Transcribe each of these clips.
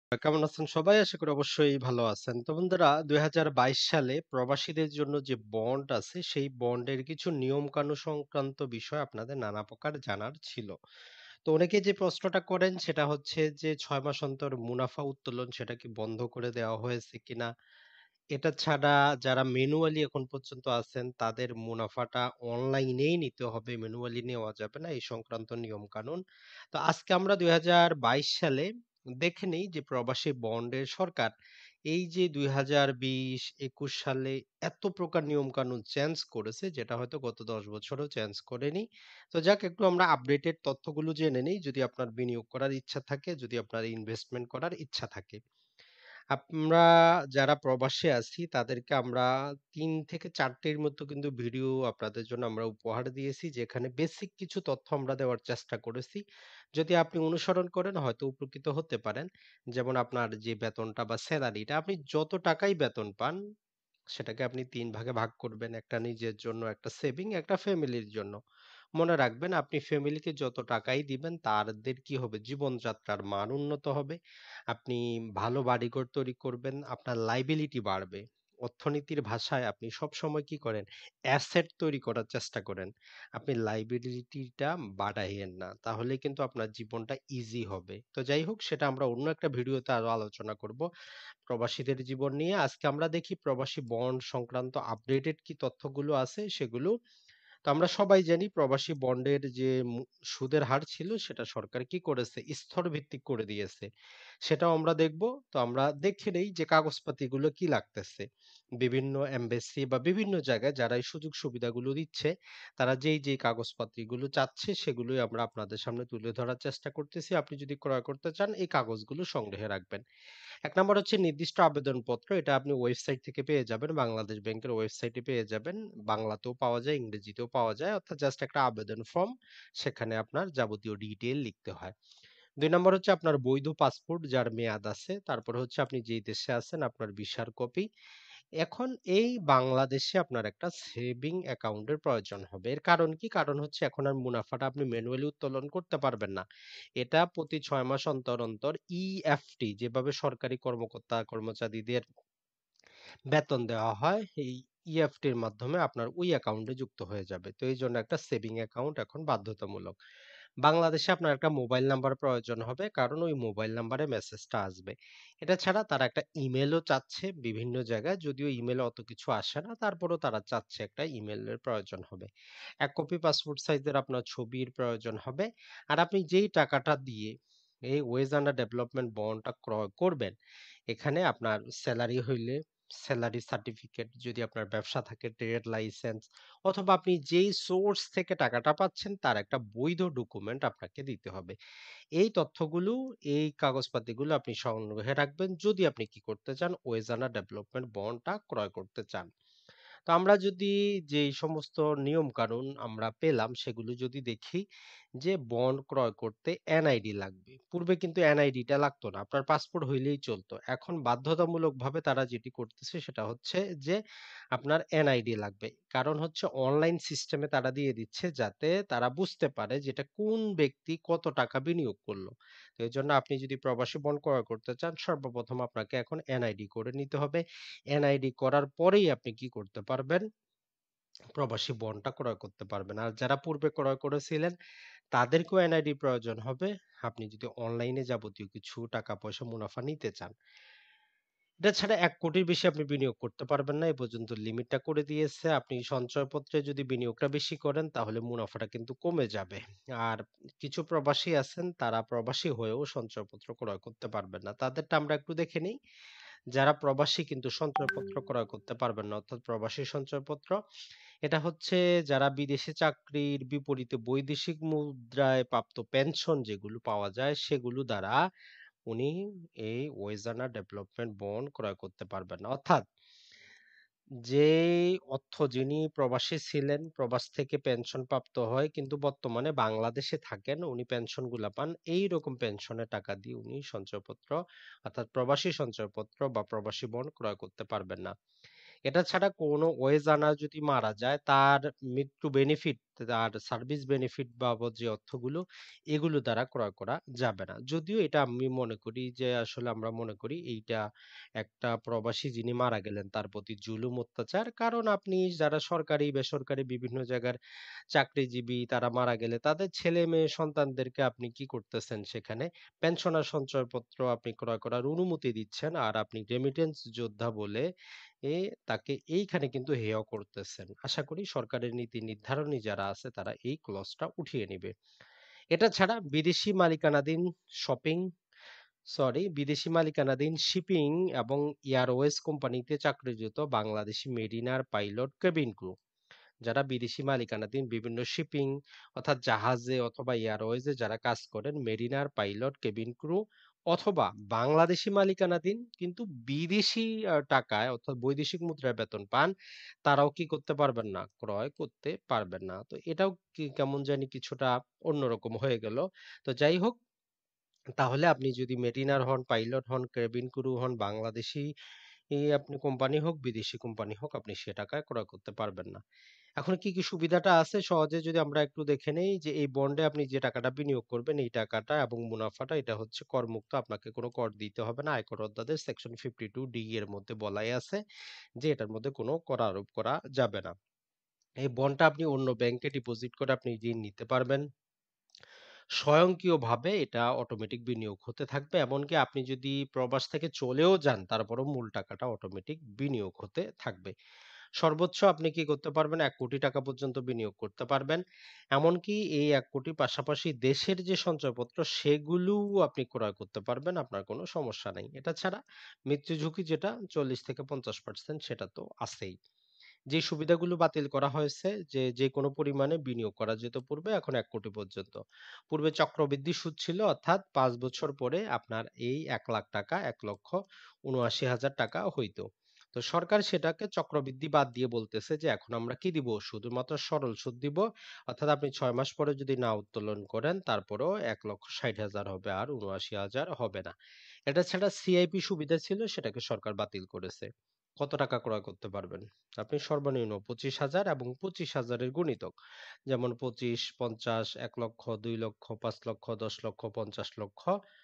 কেমন আছেন সবাই? আশা করি অবশ্যই ভালো আছেন। তো বন্ধুরা ২০২২ সালে প্রবাসীদের জন্য যে বন্ড আছে, সেই বন্ডের কিছু নিয়মকানুন সংক্রান্ত বিষয় আপনাদের নানা প্রকার জানার ছিল। তো অনেকে যে প্রশ্নটা করেন সেটা হচ্ছে যে ৬ মাস অন্তর মুনাফা উত্তোলন সেটা কি বন্ধ করে দেওয়া হয়েছে কিনা? এটা ছাড়া যারা ম্যানুয়ালি এখন পর্যন্ত আছেন তাদের মুনাফাটা অনলাইনেই নিতে হবে, ম্যানুয়ালি নেওয়া যাবে না এই সংক্রান্ত নিয়মকানুন। তো আজকে আমরা ২০২২ সালে দেখে নেই যে প্রবাসী বন্ডের সরকার এই যে ২০২০-২১ সালে এত প্রকার নিয়মকানুন চেঞ্জ করেছে যেটা হয়তো গত ১০ বছরেও চেঞ্জ করেনি। তো যাক একটু আমরা আপডেটেড তথ্যগুলো জেনে নেই যদি আপনার বিনিয়োগ করার ইচ্ছা থাকে, যদি আপনার ইনভেস্টমেন্ট করার ইচ্ছা থাকে। আমরা যারা প্রবাসে আছি তাদেরকে আমরা ৩ থেকে ৪ টের মতো কিন্তু ভিডিও আপনাদের জন্য আমরা উপহার দিয়েছি যেখানে বেসিক কিছু তথ্য আমরা দেওয়ার চেষ্টা করেছি। যদি আপনি অনুসরণ করেন হয়তো উপকৃত হতে পারেন। যেমন আপনার যে বেতনটা বা সেলারিটা আপনি যত টাকাই বেতন পান সেটাকে আপনি ৩ ভাগে ভাগ করবেন। একটা নিজের জন্য, একটা সেভিং, একটা ফ্যামিলির জন্য। মনে রাখবেন আপনি ফ্যামিলিকে যত টাকাই দিবেন তাদের কি হবে জীবনযাত্রার মান উন্নত হবে। আপনি ভালো বাড়িঘর তৈরি করবেন, আপনার লায়াবিলিটি বাড়বে। অর্থনীতির ভাষায় আপনি সবসময় কি করেন? অ্যাসেট তৈরি করার চেষ্টা করেন। আপনি লায়াবিলিটিটা বাড়াইয়েন না। তাহলেই কিন্তু আপনার জীবনটা ইজি হবে। তো যাই হোক সেটা আমরা অন্য একটা ভিডিওতে আরো আলোচনা করব। প্রবাসীদের জীবন নিয়ে আজকে আমরা দেখি প্রবাসী বন্ড সংক্রান্ত আপডেটেড কি তথ্যগুলো আছে সেগুলো। তো আমরা সবাই জানি প্রবাসী বন্ডের যে সুদের হার ছিল সেটা সরকার কি করেছে স্তর ভিত্তিক করে দিয়েছে। সেটাও আমরা দেখব। তো আমরা দেখে নেই যে কাগজপাতিগুলো কি লাগতেছে। বিভিন্ন এমবেসি বা বিভিন্ন জায়গায় যারা এই সুযোগ সুবিধাগুলো দিচ্ছে তারা যেই কাগজপাতিগুলো চাচ্ছে সেগুলোই আমরা আপনাদের সামনে তুলে ধরার চেষ্টা করতেছি। আপনি যদি ক্রয় করতে চান এই কাগজগুলো সংগ্রহে রাখবেন। ১ নম্বর হচ্ছে নির্দিষ্ট আবেদনপত্র। এটা আপনি ওয়েবসাইট থেকে পেয়ে যাবেন। বাংলাদেশ ব্যাংকের ওয়েবসাইটে পেয়ে যাবেন। বাংলাতেও পাওয়া যায়, ইংরেজিতেও পাওয়া যায়। অর্থাৎ জাস্ট একটা আবেদন ফর্ম। সেখানে আপনার যাবতীয় ডিটেইল লিখতে হয়। ২ নম্বর হচ্ছে আপনার বৈধ পাসপোর্ট যার মেয়াদ আছে। তারপরে হচ্ছে আপনি যেই দেশে আছেন আপনার ভিসার কপি। এখন এই বাংলাদেশে আপনার একটা সেভিং অ্যাকাউন্টের প্রয়োজন হবে। এর কারণ কি? কারণ হচ্ছে এখন আর মুনাফাটা আপনি ম্যানুয়ালি উত্তোলন করতে পারবেন না। এটা প্রতি ৬ মাস অন্তর ইএফটি যেভাবে সরকারি কর্মচারীদের বেতন দেওয়া হয়, এই ইএফটির মাধ্যমে আপনার ওই অ্যাকাউন্টে যুক্ত হয়ে যাবে। তো এইজন্য একটা সেভিং অ্যাকাউন্ট এখন বাধ্যতামূলক। বাংলাদেশে আপনার একটা মোবাইল নাম্বার প্রয়োজন হবে কারণ ওই মোবাইল নাম্বারে মেসেজটা আসবে। এটা ছাড়া তারা একটা ইমেলও চাচ্ছে বিভিন্ন জায়গায় যদিও ইমেলে অত কিছু আসে না তারপরেও তারা চাচ্ছে একটা ইমেলের প্রয়োজন হবে। ১ কপি পাসপোর্ট সাইজের আপনার ছবির প্রয়োজন হবে। আর আপনি যেই টাকাটা দিয়ে এই ওয়েজ আন্ডার ডেভেলপমেন্ট বন্ডটা ক্রয় করবেন, এখানে আপনার সেলারি হইলে সেলারি সার্টিফিকেট যদি আপনার ব্যবসা থাকে ট্রেড লাইসেন্স অথবা আপনি যেই সোর্স থেকে টাকাটা পাচ্ছেন তার একটা বৈধ ডকুমেন্ট আপনাকে দিতে হবে। এই তথ্যগুলো, এই কাগজপাতিগুলো আপনি সংগ্রহে রাখবেন যদি আপনি কি করতে চান ওয়েজানা ডেভেলপমেন্ট বন্ডটা ক্রয় করতে চান। তো আমরা যদি যেই সমস্ত নিয়ম কানুন আমরা পেলাম সেগুলো যদি দেখি যে বন্ড ক্রয় করতে এনআইডি লাগবে। পূর্বে কিন্তু এনআইডিটা লাগতো না। আপনার পাসপোর্ট হইলেই চলতো। এখন বাধ্যতামূলকভাবে তারা যেটি করতেছে সেটা হচ্ছে যে আপনার এনআইডি লাগবে। কারণ হচ্ছে অনলাইন সিস্টেমে তারা দিয়ে দিচ্ছে যাতে তারা বুঝতে পারে যে এটা কোন ব্যক্তি কত টাকা বিনিয়োগ করলো। তো এজন্য আপনি যদি প্রবাসী বন্ড ক্রয় করতে চান সর্বপ্রথম আপনাকে এখন এনআইডি করে নিতে হবে। এনআইডি করার পরেই আপনি কি করতে পারবেন? প্রবাসী বন্ডটা ক্রয় করতে পারবেন। আর যারা পূর্বে ক্রয় করেছিলেন তাদেরকেও এনআইডি প্রয়োজন হবে। আপনি যদি অনলাইনে যাবতীয় কিছু টাকা পয়সা মুনাফা নিতে চান। এটা ছাড়া ১ কোটির বেশি আপনি বিনিয়োগ করতে পারবেন না। এ পর্যন্ত লিমিটটা করে দিয়েছে। আপনি সঞ্চয়পত্রে যদি বিনিয়োগটা বেশি করেন তাহলে মুনাফাটা কিন্তু কমে যাবে। আর কিছু প্রবাসী আছেন তারা প্রবাসী হয়েও সঞ্চয়পত্র ক্রয় করতে পারবেন না। তাদেরটা আমরা একটু দেখে নেই। যারা প্রবাসী কিন্তু সঞ্চয়পত্র ক্রয় করতে পারবেন না অর্থাৎ প্রবাসী সঞ্চয়পত্র এটা হচ্ছে যারা বিদেশে চাকরির বিপরীতে বৈদেশিক মুদ্রায় প্রাপ্ত পেনশন যেগুলো পাওয়া যায় সেগুলো দ্বারা উনি এই ওয়েজানা ডেভেলপমেন্ট বন্ড ক্রয় করতে পারবেন না। অর্থাৎ যেই অর্থ যিনি প্রবাসী ছিলেন, প্রবাস থেকে পেনশন প্রাপ্ত হয় কিন্তু বর্তমানে বাংলাদেশে থাকেন, উনি পেনশনগুলা পান। এইরকম পেনশনের টাকা দিয়ে উনি সঞ্চয়পত্র অর্থাৎ প্রবাসী সঞ্চয়পত্র বা প্রবাসী বন্ড ক্রয় করতে পারবেন না। এটা ছাড়া কোনো ওয়েজ আর্নার যদি মারা যায় তার মৃত্যু বেনিফিট তার সার্ভিস বেনিফিট বাবদ যে অর্থগুলো এগুলো দ্বারা ক্রয় করা যাবে না। যদিও এটা আমি মনে করি যে আসলে আমরা মনে করি এইটা একটা প্রবাসী যিনি মারা গেলেন তার প্রতি জুলুম অত্যাচার। কারণ আপনি যারা সরকারি, বেসরকারি বিভিন্ন জায়গার চাকরিজীবী তারা মারা গেলে তাদের ছেলে-মেয়ে সন্তানদেরকে আপনি কি করতেছেন সেখানে পেনশন আর সঞ্চয়পত্র আপনি ক্রয় করার অনুমতি দিচ্ছেন। আর আপনি রেমিটেন্স যোদ্ধা বলে এ তাকে এইখানে কিন্তু হেয় করতেছেন। আশা করি সরকারের নীতি নির্ধারণী যারা আছে তারা এই ক্লজটা উঠিয়ে নিবে। এটা ছাড়া বিদেশি মালিকানাধীন শিপিং এবং এয়ারওয়েজ কোম্পানিতে চাকরিরত Bangladeshi mariner pilot cabin crew যারা বিদেশি মালিকানাধীন বিভিন্ন শিপিং অর্থাৎ জাহাজে অথবা এয়ারওয়েজে যারা কাজ করেন মেরিনার পাইলট কেবিন ক্রু অথবা বাংলাদেশি মালিকানাধীন কিন্তু বিদেশি টাকায় অর্থাৎ বৈদেশিক মুদ্রায় বেতন পান তারাও কি করতে পারবেন না ক্রয় করতে পারবেন না। তো এটাও কি কেমন জানি কিছুটা অন্যরকম হয়ে গেল। তো যাই হোক, তাহলে আপনি যদি মেরিনার হন, পাইলট হন, কেবিন ক্রু হন, বাংলাদেশি আপনি কোম্পানি হোক, বিদেশি কোম্পানি হোক, আপনি সে টাকায় ক্রয় করতে পারবেন না। এখন কি, কি সুবিধাটা আছে সহজে যদি আমরা একটু দেখে নেই যে এই বন্ডে আপনি যে টাকাটা বিনিয়োগ করবেন এই টাকাটা এবং মুনাফাটা এটা হচ্ছে করমুক্ত। আপনাকে কোনো কর দিতে হবে না। আয়কর অধ্যাদেশ সেকশন 52D এর মধ্যে বলাই আছে যে এটার মধ্যে কোনো কর আরোপ করা যাবে না। এই বন্ডটা আপনি অন্য ব্যাংকে ডিপোজিট করে আপনি ঋণ নিতে পারবেন। স্বয়ংক্রিয়ভাবে এটা অটোমেটিক বিনিয়োগ হতে থাকবে। এমনকি আপনি যদি প্রবাস থেকে চলেও যান, তারপরেও মূল টাকাটা অটোমেটিক বিনিয়োগ হতে থাকবে। সর্বোচ্চ আপনি কি করতে পারবেন? ৳১,০০,০০,০০০ পর্যন্ত বিনিয়োগ করতে পারবেন। এমনকি এই ১,০০,০০,০০০ পাশাপাশি দেশের যে সঞ্চয়পত্র সেগুলোও আপনি ক্রয় করতে পারবেন। আপনার কোনো সমস্যা নাই। এটা ছাড়া মৃত্যু ঝুঁকি যেটা ৪০-৫০% সেটা তো আছেই। যে সুবিধাগুলো বাতিল করা হয়েছে যে কোনো পরিমাণে বিনিয়োগ করা যেত পূর্বে, এখন ১,০০,০০,০০০ পর্যন্ত। পূর্বে চক্রবৃদ্ধি সুদ ছিল, অর্থাৎ ৫ বছর পরে আপনার এই ৳১,০০,০০০ ৳১,৭৯,০০০ হইতো। তো সরকার সেটাকে চক্রবৃদ্ধি বাদ দিয়ে বলতেছে যে এখন আমরা কি দিব? শুধুমাত্র সরল সুদ দিব। অর্থাৎ আপনি ৬ মাস পরে যদি না উত্তোলন করেন তারপরেও ১,৬০,০০০ হবে, আর ৭৯,০০০ হবে না। এটা ছাড়া সিআইপি সুবিধা ছিল, সেটাকে সরকার বাতিল করেছে। কত টাকা ক্রয় করতে পারবেন? আপনি সর্বনিম্ন ২৫,০০০ এবং ২৫,০০০ এর গুণিতক। যেমন ২৫, ৫০, ১,০০,০০০, ২,০০,০০০, ৫,০০,০০০, ১০,০০,০০০, ৫০,০০,০০০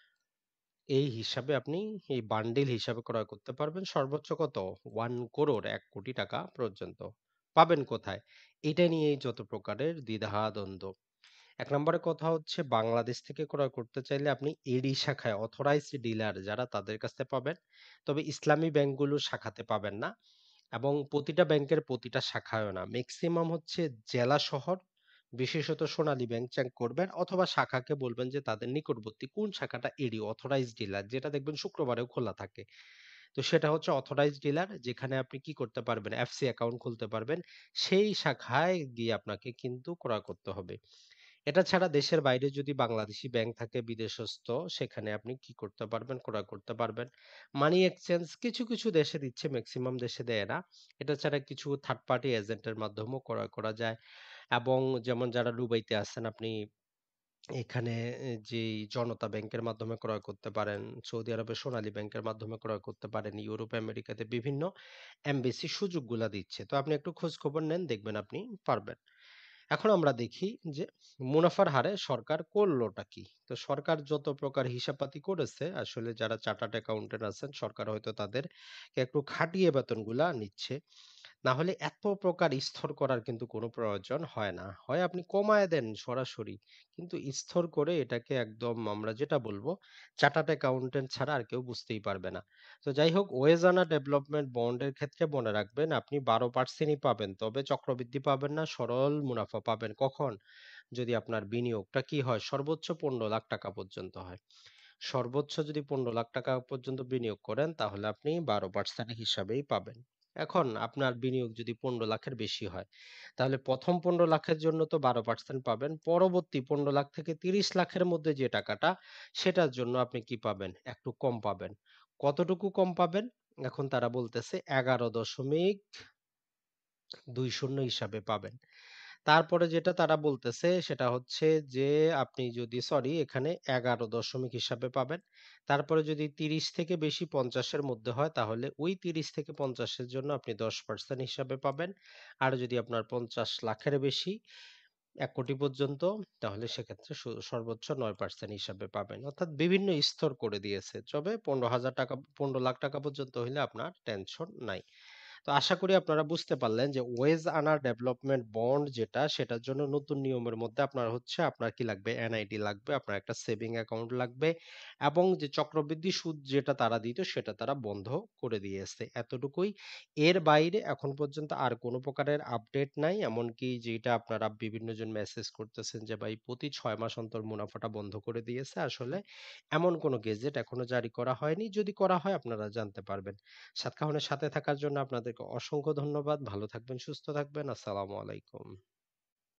এই হিসাবে আপনি এই বান্ডিল হিসাবে ক্রয় করতে পারবেন। সর্বোচ্চ কত? ১ করোড় ১,০০,০০,০০০ টাকা পর্যন্ত। পাবেন কোথায়? এটা নিয়েই যত প্রকারের দ্বিধা-দ্বন্দ্ব। ১ নম্বরে কথা হচ্ছে বাংলাদেশ থেকে ক্রয় করতে চাইলে আপনি এডি শাখায় অথরাইজড ডিলার যারা তাদের কাছ থেকে পাবেন। তবে ইসলামী ব্যাংকগুলোর শাখাতে পাবেন না। এবং প্রতিটা ব্যাংকের প্রতিটা শাখায়ও না। মেক্সিমাম হচ্ছে জেলা শহর, বিশেষত সোনালী ব্যাংক চেক করবেন অথবা শাখাকে বলবেন যে তাদের নিকটবর্তী কোন শাখাটা এডি অথরাইজড ডিলার যেটা দেখবেন শুক্রবারেও খোলা থাকে। তো সেটা হচ্ছে অথরাইজড ডিলার যেখানে আপনি কি করতে পারবেন? এফসি অ্যাকাউন্ট খুলতে পারবেন। সেই শাখায় গিয়ে আপনাকে কিন্তু ক্রয় করতে হবে। এটা ছাড়া দেশের বাইরে যদি বাংলাদেশী ব্যাংক থাকে বিদেশস্থ, সেখানে আপনি কি করতে পারবেন? ক্রয় করতে পারবেন। মানি এক্সচেঞ্জ কিছু, কিছু দেশে দিচ্ছে, মেক্সিমাম দেশে দেয় না। এটা ছাড়া কিছু থার্ড পার্টি এজেন্টের মাধ্যমেও ক্রয় করা যায়। এবং যেমন যারা দুবাইতে আছেন আপনি এখানে যেই জনতা ব্যাংকের মাধ্যমে ক্রয় করতে পারেন, সৌদি আরবের সোনালী ব্যাংকের মাধ্যমে ক্রয় করতে পারেন, ইউরোপ, আমেরিকাতে বিভিন্ন এমবেসি সুযোগগুলা দিচ্ছে। তো আপনি একটু খোঁজ খবর নেন, দেখবেন আপনি পারবেন। এখন আমরা দেখি যে মুনাফার হারে সরকার করলোটা কি? তো সরকার যত প্রকার হিসাবপাতি করেছে আসলে যারা চার্টার্ড অ্যাকাউন্টেন্ট আছেন সরকার হয়তো তাদেরকে একটু খাটিয়ে বেতনগুলা নিচ্ছে। না হলে এত প্রকার স্থির করার কিন্তু কোনো প্রয়োজন হয় না। হয় আপনি কমায় দেন সরাসরি। কিন্তু স্থির করে এটাকে একদম আমরা যেটা বলবো চার্টার্ড অ্যাকাউন্টেন্ট ছাড়া আর কেউ বুঝতেই পারবে না। তো যাই হোক ওয়েজানা ডেভেলপমেন্ট বন্ডের ক্ষেত্রে মনে রাখবেন আপনি ১২% পাবেন। তবে চক্রবৃদ্ধি পাবেন না, সরল মুনাফা পাবেন। কখন? যদি আপনার বিনিয়োগটা কি হয়? সর্বোচ্চ ৳১৫,০০,০০০ পর্যন্ত হয়। সর্বোচ্চ যদি ৳১৫,০০,০০০ পর্যন্ত বিনিয়োগ করেন তাহলে আপনি ১২% হিসাবেই পাবেন। এখন আপনার বিনিয়োগ যদি ১৫,০০,০০০ এর বেশি হয়, তাহলে ১ম ১৫,০০,০০০ এর জন্য তো ১২% পাবেন। পরবর্তী ১৫,০০,০০০ থেকে ৩০,০০,০০০ এর মধ্যে যে টাকাটা, সেটার জন্য আপনি কি পাবেন? একটু কম পাবেন। কতটুকু কম পাবেন? এখন তারা বলতেছে ১১,২০ হিসাবে পাবেন। তারপরে যেটা তারা বলতেছে সেটা হচ্ছে যে আপনি যদি এখানে ১১ হিসাবে পাবেন। তারপরে যদি ৩০ থেকে বেশি ৫০ এর মধ্যে হয় তাহলে ওই ৩০ থেকে ৫০ এর জন্য আপনি ১০% হিসাবে পাবেন। আর যদি আপনার ৫০,০০,০০০ এর বেশি ১,০০,০০,০০০ পর্যন্ত, তাহলে সেক্ষেত্রে সর্বোচ্চ ৯% হিসাবে পাবেন। অর্থাৎ বিভিন্ন স্তর করে দিয়েছে। তবে ৳১৫,০০০ ৳১৫,০০,০০০ পর্যন্ত হইলে আপনার টেনশন নাই। তো আশা করি আপনারা বুঝতে পারলেন যে ওয়েজ আর্নার ডেভেলপমেন্ট বন্ড যেটা, সেটার জন্য নতুন নিয়মের মধ্যে আপনার হচ্ছে আপনার কি লাগবে? এনআইডি লাগবে, আপনার একটা সেভিং অ্যাকাউন্ট লাগবে এবং যে চক্রবৃদ্ধি সুদ যেটা তারা দিত সেটা তারা বন্ধ করে দিয়েছে। এতটুকুই। এর বাইরে এখন পর্যন্ত আর কোন প্রকারের আপডেট নাই। এমনকি যেটা আপনারা বিভিন্নজন মেসেজ করতেছেন যে ভাই প্রতি ৬ মাস অন্তর মুনাফাটা বন্ধ করে দিয়েছে। আসলে এমন কোন গেজেট এখনো জারি করা হয়নি। যদি করা হয় আপনারা জানতে পারবেন। সাতকাহনের সাথে থাকার জন্য আপনাদেরকে অসংখ্য ধন্যবাদ। ভালো থাকবেন, সুস্থ থাকবেন। আসসালামু আলাইকুম।